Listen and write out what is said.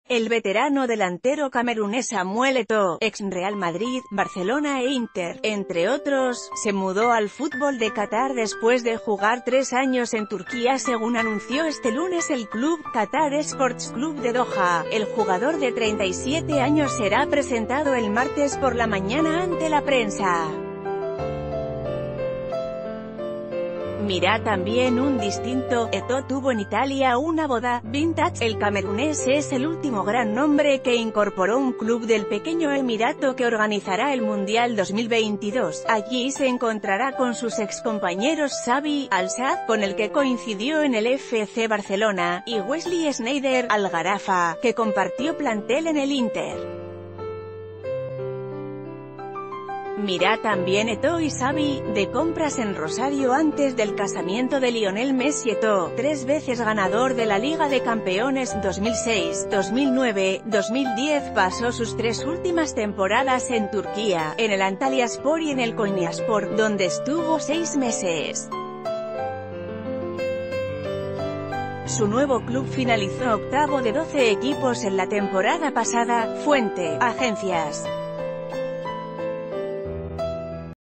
El veterano delantero camerunés Samuel Eto'o, ex Real Madrid, Barcelona e Inter, entre otros, se mudó al fútbol de Qatar después de jugar 3 años en Turquía, según anunció este lunes el club Qatar Sports Club de Doha. El jugador de 37 años será presentado el martes por la mañana ante la prensa. Mira también un distinto. Eto'o tuvo en Italia una boda vintage. El camerunés es el último gran nombre que incorporó un club del pequeño emirato que organizará el Mundial 2022. Allí se encontrará con sus excompañeros Xavi Al-Sadd, con el que coincidió en el FC Barcelona, y Wesley Sneijder Al-Gharafa, que compartió plantel en el Inter. Mira también Eto'o y Xavi, de compras en Rosario antes del casamiento de Lionel Messi. Eto'o, 3 veces ganador de la Liga de Campeones 2006, 2009, 2010, pasó sus 3 últimas temporadas en Turquía, en el Antalyaspor y en el Konyaspor, donde estuvo 6 meses. Su nuevo club finalizó octavo de 12 equipos en la temporada pasada. Fuente: agencias.